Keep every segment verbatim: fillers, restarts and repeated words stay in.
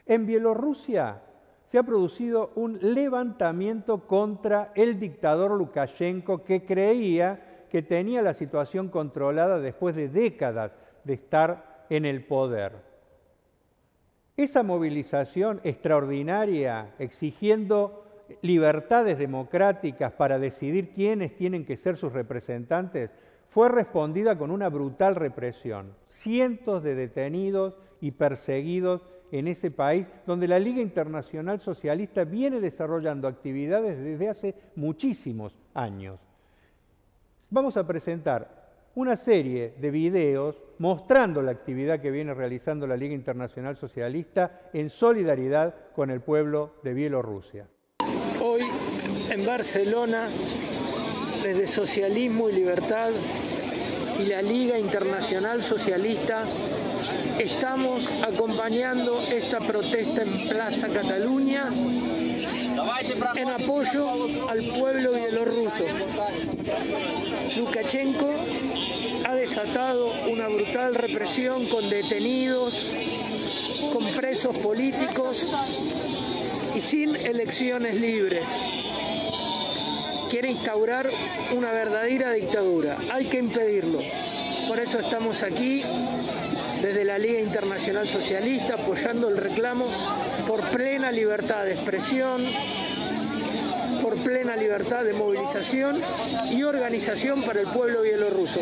En Bielorrusia se ha producido un levantamiento contra el dictador Lukashenko, que creía que tenía la situación controlada después de décadas de estar en el poder. Esa movilización extraordinaria, exigiendo libertades democráticas para decidir quiénes tienen que ser sus representantes, fue respondida con una brutal represión. Cientos de detenidos y perseguidos en ese país, donde la Liga Internacional Socialista viene desarrollando actividades desde hace muchísimos años. Vamos a presentar una serie de videos mostrando la actividad que viene realizando la Liga Internacional Socialista en solidaridad con el pueblo de Bielorrusia. Hoy en Barcelona, desde Socialismo y Libertad y la Liga Internacional Socialista, estamos acompañando esta protesta en Plaza Cataluña en apoyo al pueblo bielorruso. Lukashenko ha desatado una brutal represión con detenidos, con presos políticos y sin elecciones libres. Quiere instaurar una verdadera dictadura. Hay que impedirlo. Por eso estamos aquí desde la Liga Internacional Socialista apoyando el reclamo por plena libertad de expresión, por plena libertad de movilización y organización para el pueblo bielorruso.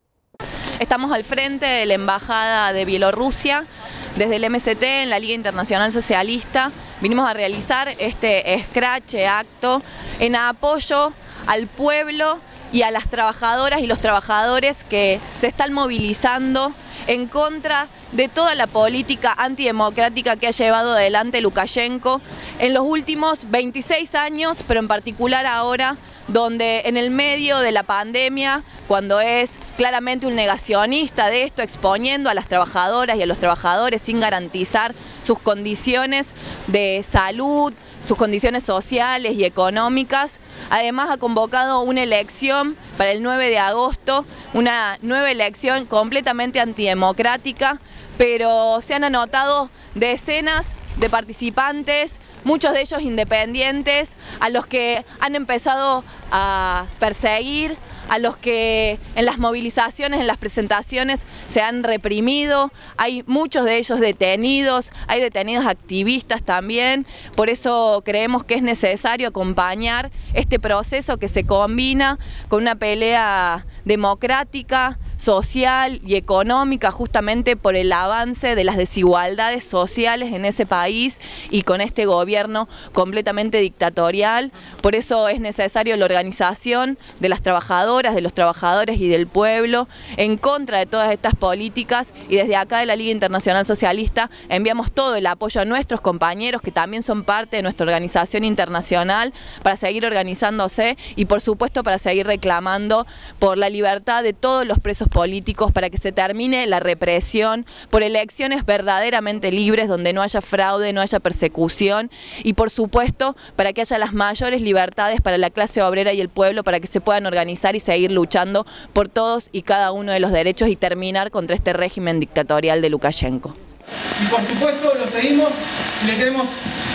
Estamos al frente de la Embajada de Bielorrusia. Desde el M S T, en la Liga Internacional Socialista, vinimos a realizar este escrache acto en apoyo al pueblo y a las trabajadoras y los trabajadores que se están movilizando en contra de toda la política antidemocrática que ha llevado adelante Lukashenko en los últimos veintiséis años, pero en particular ahora, donde en el medio de la pandemia, cuando es claramente un negacionista de esto, exponiendo a las trabajadoras y a los trabajadores sin garantizar sus condiciones de salud, sus condiciones sociales y económicas. Además ha convocado una elección para el nueve de agosto, una nueva elección completamente antidemocrática, pero se han anotado decenas de participantes, muchos de ellos independientes, a los que han empezado a perseguir, a los que en las movilizaciones, en las presentaciones se han reprimido. Hay muchos de ellos detenidos, hay detenidos activistas también. Por eso creemos que es necesario acompañar este proceso que se combina con una pelea democrática, social y económica, justamente por el avance de las desigualdades sociales en ese país y con este gobierno completamente dictatorial. Por eso es necesario la organización de las trabajadoras, de los trabajadores y del pueblo en contra de todas estas políticas, y desde acá de la Liga Internacional Socialista enviamos todo el apoyo a nuestros compañeros que también son parte de nuestra organización internacional para seguir organizándose y por supuesto para seguir reclamando por la libertad de todos los presos políticos, para que se termine la represión, por elecciones verdaderamente libres donde no haya fraude, no haya persecución y por supuesto para que haya las mayores libertades para la clase obrera y el pueblo, para que se puedan organizar y seguir luchando por todos y cada uno de los derechos y terminar contra este régimen dictatorial de Lukashenko. Y por supuesto lo seguimos y le queremos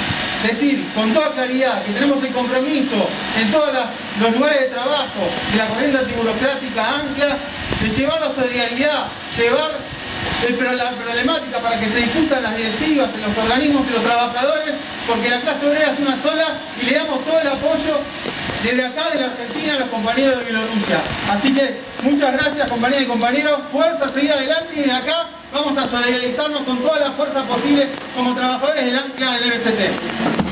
decir con toda claridad que tenemos el compromiso en todos los lugares de trabajo de la corriente antiburocrática ANCLA de llevar la solidaridad, llevar el, la problemática para que se discutan las directivas en los organismos y los trabajadores, porque la clase obrera es una sola y le damos todo el apoyo desde acá de la Argentina a los compañeros de Bielorrusia. Así que muchas gracias compañeras y compañeros, fuerza a seguir adelante y desde acá vamos a solidarizarnos con toda la fuerza posible como trabajadores del ANCLA del M S T.